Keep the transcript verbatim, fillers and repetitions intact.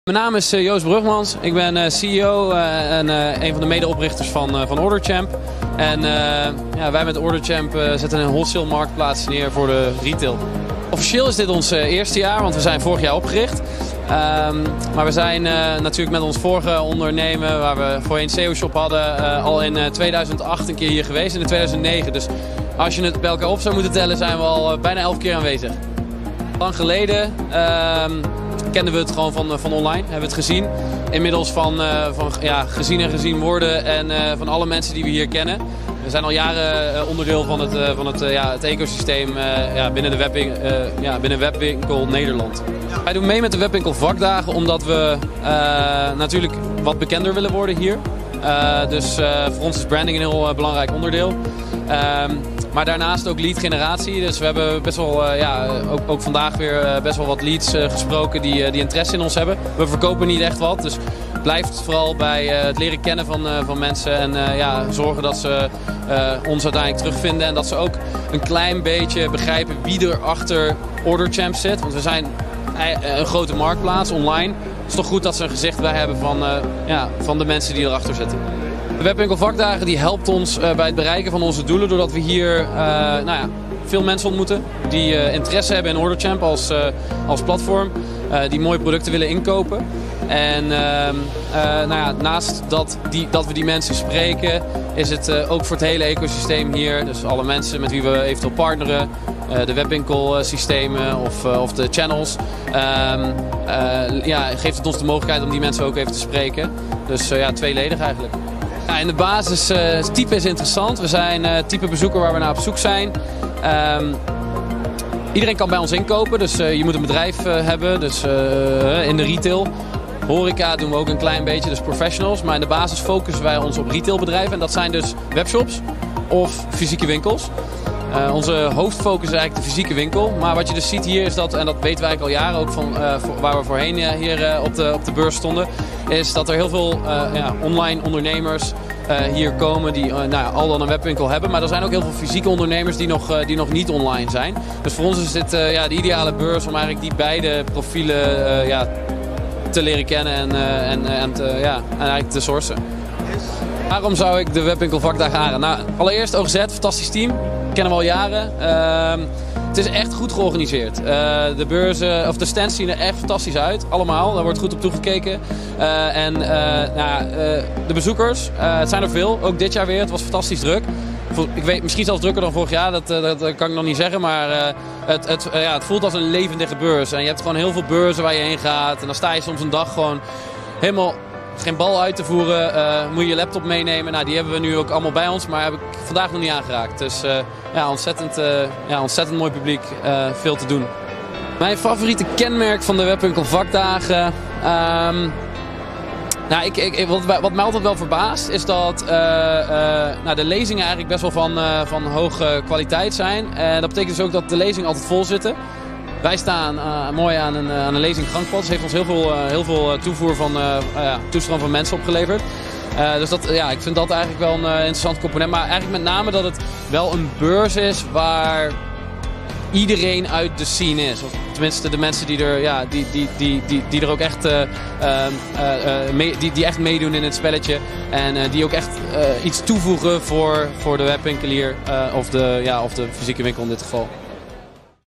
Mijn naam is Joost Brugmans. Ik ben C E O uh, en uh, een van de medeoprichters van, uh, van OrderChamp. En uh, ja, wij met OrderChamp uh, zetten een wholesale marktplaats neer voor de retail. Officieel is dit ons uh, eerste jaar, want we zijn vorig jaar opgericht. Um, maar we zijn uh, natuurlijk met ons vorige ondernemen, waar we voorheen C E O-shop hadden, uh, al in uh, tweeduizend acht een keer hier geweest en in tweeduizend negen. Dus als je het bij elkaar op zou moeten tellen, zijn we al uh, bijna elf keer aanwezig. Lang geleden um, kenden we het gewoon van, van online, hebben we het gezien. Inmiddels van, uh, van ja, gezien en gezien worden en uh, van alle mensen die we hier kennen. We zijn al jaren uh, onderdeel van het, uh, van het, uh, ja, het ecosysteem uh, ja, binnen de webwinkel, uh, ja, binnen webwinkel Nederland. Ja. Wij doen mee met de webwinkel vakdagen omdat we uh, natuurlijk wat bekender willen worden hier. Uh, dus uh, voor ons is branding een heel uh, belangrijk onderdeel. Um, Maar daarnaast ook lead generatie. Dus we hebben best wel, uh, ja, ook, ook vandaag weer uh, best wel wat leads uh, gesproken die, uh, die interesse in ons hebben. We verkopen niet echt wat, dus het blijft vooral bij uh, het leren kennen van, uh, van mensen. En uh, ja, zorgen dat ze uh, ons uiteindelijk terugvinden. En dat ze ook een klein beetje begrijpen wie er achter OrderChamp zit. Want we zijn een grote marktplaats online. Het is toch goed dat ze een gezicht bij hebben van, uh, ja, van de mensen die erachter zitten. De Webwinkel Vakdagen die helpt ons uh, bij het bereiken van onze doelen doordat we hier uh, nou ja, veel mensen ontmoeten die uh, interesse hebben in OrderChamp als, uh, als platform, uh, die mooie producten willen inkopen. En uh, uh, nou ja, naast dat, die, dat we die mensen spreken, is het uh, ook voor het hele ecosysteem hier, dus alle mensen met wie we eventueel partneren, uh, de webwinkelsystemen of, uh, of de channels, uh, uh, ja, geeft het ons de mogelijkheid om die mensen ook even te spreken. Dus uh, ja, tweeledig eigenlijk. Ja, in de basis, uh, het type is interessant. We zijn uh, het type bezoeker waar we naar op zoek zijn. Um, iedereen kan bij ons inkopen, dus uh, je moet een bedrijf uh, hebben, dus uh, in de retail. Horeca doen we ook een klein beetje, dus professionals. Maar in de basis focussen wij ons op retailbedrijven en dat zijn dus webshops of fysieke winkels. Uh, onze hoofdfocus is eigenlijk de fysieke winkel. Maar wat je dus ziet hier is dat, en dat weten wij eigenlijk al jaren ook van uh, voor, waar we voorheen uh, hier uh, op, de, op de beurs stonden, is dat er heel veel uh, ja, online ondernemers uh, hier komen die uh, nou ja, al dan een webwinkel hebben. Maar er zijn ook heel veel fysieke ondernemers die nog, uh, die nog niet online zijn. Dus voor ons is dit uh, ja, de ideale beurs om eigenlijk die beide profielen uh, ja, te leren kennen en, uh, en, en, te, ja, en eigenlijk te sourcen. Waarom zou ik de Webwinkel Vakdagen aanraden? Nou, allereerst O G Z, fantastisch team. Kennen we al jaren. Uh, het is echt goed georganiseerd. Uh, de beurzen, of de stands zien er echt fantastisch uit. Allemaal, daar wordt goed op toegekeken. Uh, en uh, nou, uh, de bezoekers, uh, het zijn er veel. Ook dit jaar weer, het was fantastisch druk. Ik weet, misschien zelfs drukker dan vorig jaar, dat, dat, dat kan ik nog niet zeggen. Maar uh, het, het, uh, ja, het voelt als een levendige beurs. En je hebt gewoon heel veel beurzen waar je heen gaat. En dan sta je soms een dag gewoon helemaal geen bal uit te voeren, uh, moet je je laptop meenemen. Nou, die hebben we nu ook allemaal bij ons, maar heb ik vandaag nog niet aangeraakt. Dus uh, ja, ontzettend, uh, ja, ontzettend mooi publiek, uh, veel te doen. Mijn favoriete kenmerk van de Webwinkel Vakdagen, um, nou, ik, ik, wat, wat mij altijd wel verbaast, is dat uh, uh, nou, de lezingen eigenlijk best wel van, uh, van hoge kwaliteit zijn. En dat betekent dus ook dat de lezingen altijd vol zitten. Wij staan uh, mooi aan een, uh, aan een lezing gangpad. Dus heeft ons heel veel, uh, heel veel toevoer van, uh, uh, toestroom van mensen opgeleverd. Uh, dus dat, ja, ik vind dat eigenlijk wel een uh, interessant component. Maar eigenlijk met name dat het wel een beurs is waar iedereen uit de scene is. Of tenminste de mensen die er, ja, die, die, die, die, die er ook echt, uh, uh, uh, mee, die, die echt meedoen in het spelletje. En uh, die ook echt uh, iets toevoegen voor, voor de webwinkelier uh, of, de, ja, of de fysieke winkel in dit geval.